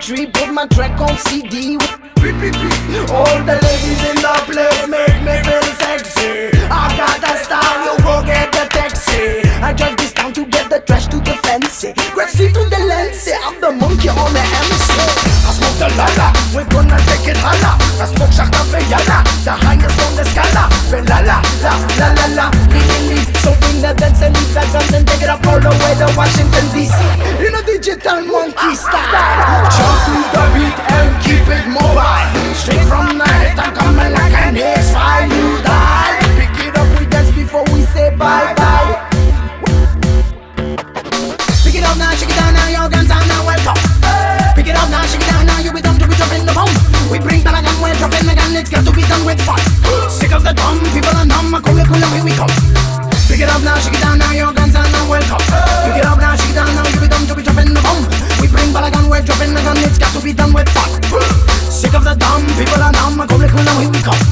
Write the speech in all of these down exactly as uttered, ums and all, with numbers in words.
tree, put my track on C D. All the ladies in the place make me feel sexy. I got a style, you go get the taxi. I drive this town to get the trash to the fancy. Grab street to the lens, I'm the monkey on the M C. I smoke the lala, we're gonna take it holla. I smoke shaka yalla, the highest on the scala. La la la la la la, me me. So bring the dance and leave the guns and take it up all the way to Washington D C. In a digital monkey style, jump to the beat and keep it mobile. Straight from the head, I'm coming like an X-File. You die. Pick it up, we dance before we say bye-bye. Pick it up now, shake it down now, your guns are now welcome. Pick it up now, shake it down now, you be done to be dropping the bomb. We bring the gun, we're dropping the gun, it's got to be done with fun. Sick of the dumb, people are numb, cool, cool, here we come. Pick it up now, shake it down now, your guns are now welcome. Pick it up now, shake it down now, you be done to be dropping the bomb. We bring the gun, we're dropping the gun, it's got to be done with fun. Sick of the dumb, people are numb, cool, cool, here we come.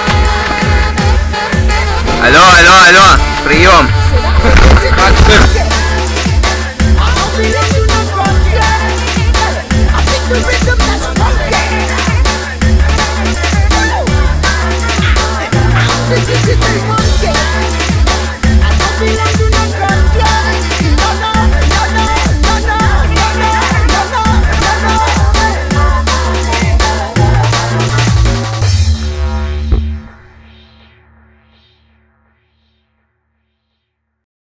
Алло, алло, алло, прием.